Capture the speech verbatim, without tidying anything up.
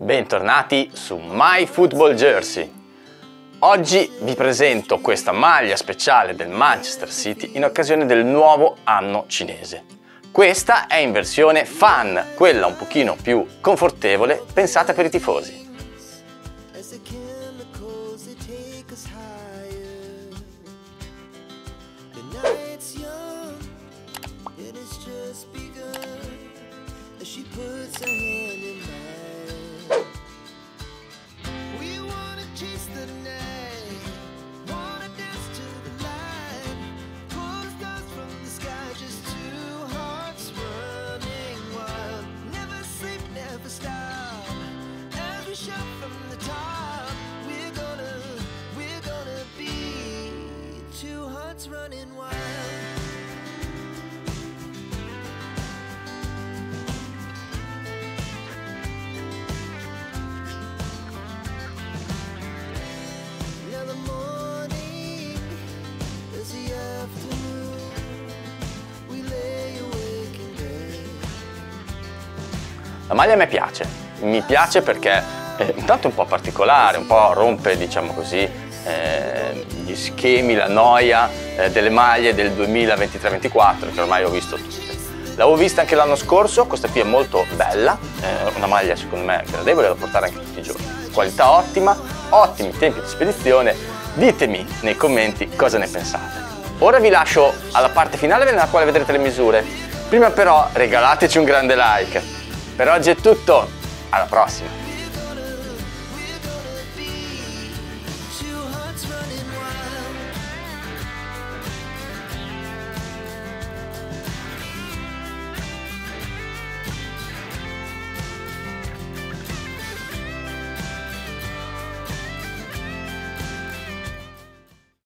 Bentornati su My Football Jersey. Oggi vi presento questa maglia speciale del Manchester City in occasione del nuovo anno cinese. Questa è in versione fan, quella un pochino più confortevole, pensata per i tifosi. Running wild. Now the morning is the afternoon. We lay awake in bed. La maglia a me piace, mi piace perché eh, intanto è un po' particolare, un po' rompe, diciamo così, Eh, gli schemi, la noia eh, delle maglie del duemilaventitré ventiquattro che ormai ho visto tutte. L'avevo vista anche l'anno scorso, questa qui è molto bella, eh, una maglia secondo me gradevole da portare anche tutti i giorni. Qualità ottima, ottimi tempi di spedizione, ditemi nei commenti cosa ne pensate. Ora vi lascio alla parte finale nella quale vedrete le misure. Prima però regalateci un grande like. Per oggi è tutto, alla prossima!